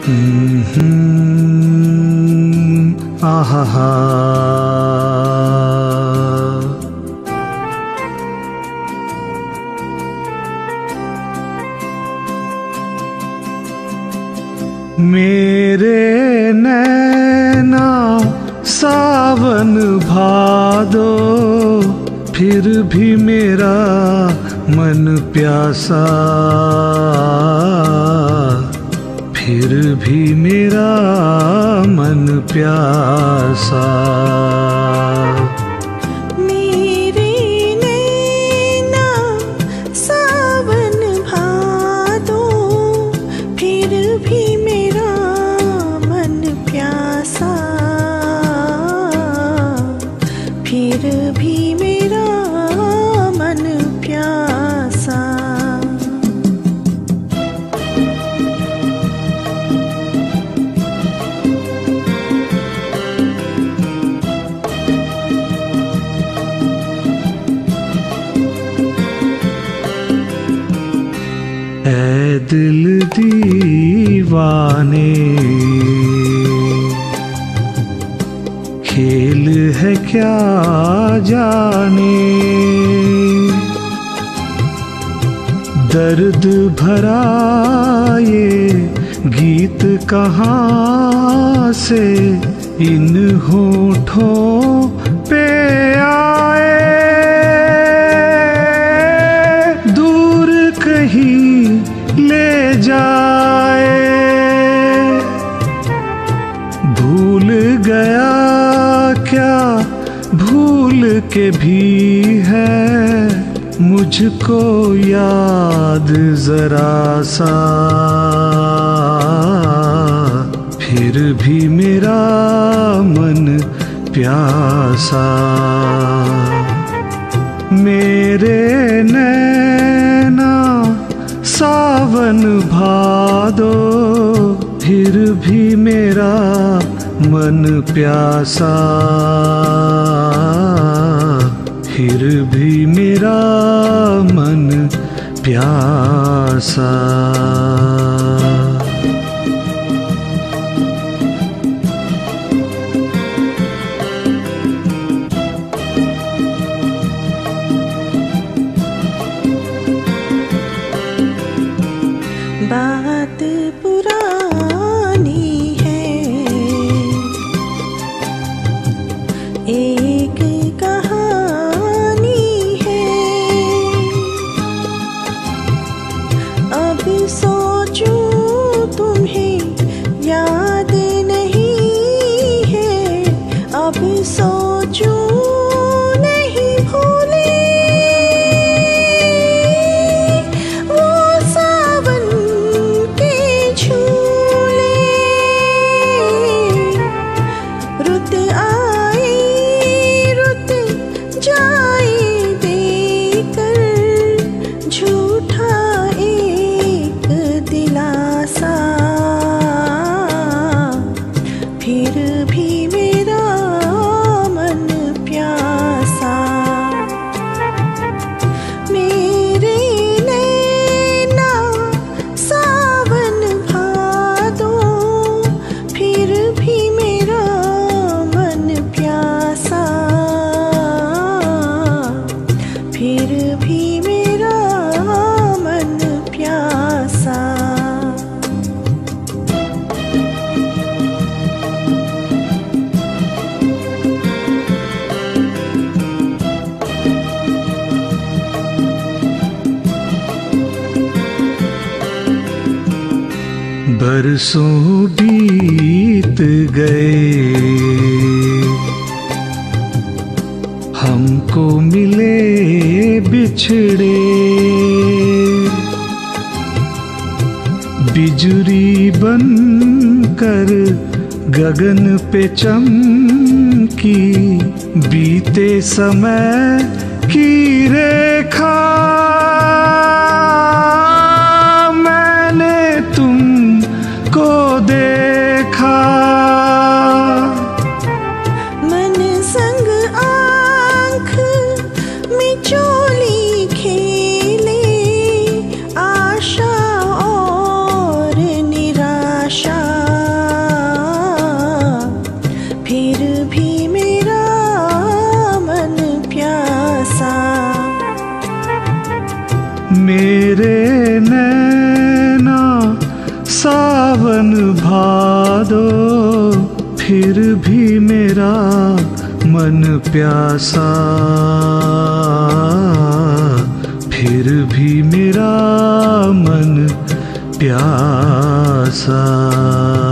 आहा मेरे नैना सावन भादो, फिर भी मेरा मन प्यासा, फिर भी मेरा मन प्यासा। मेरे नैना सावन भादो, फिर भी मेरा मन प्यासा, फिर भी मेरा मन प्यासा। ऐ दिल दीवाने, खेल है क्या जाने, दर्द भरा ये गीत कहाँ से इन होठों पे आए। दूर कहीं ले जाए, भूल गया क्या भूल के भी है मुझको याद जरा सा, फिर भी मेरा मन प्यासा। मेरे नैना सावन भादो, फिर भी मेरा मन प्यासा, फिर भी मेरा मन प्यासा। बात पुरानी है, एक कहानी है। अब सोचूं तुम्हें याद नहीं है, अब सोचूं नहीं भूली वो सावन के झूले। रुत आए रुत जाए देकर झूठा एक दिलासा, फिर भी मेरा मन प्यासा। मेरे नैना सावन भादो, फिर भी मेरा मन प्यासा, फिर भी मेरा मन प्यासा। बरसों बीत गए, हमको मिले बिछड़े। बिजुरी बनकर गगन पे चमकी, बीते समय की रेखा। मैंने तुमको देखा, मन संग आँख मिचोली खेले, आशा और निराशा। मेरे नैना सावन भादो, फिर भी मेरा मन प्यासा, फिर भी मेरा मन प्यासा।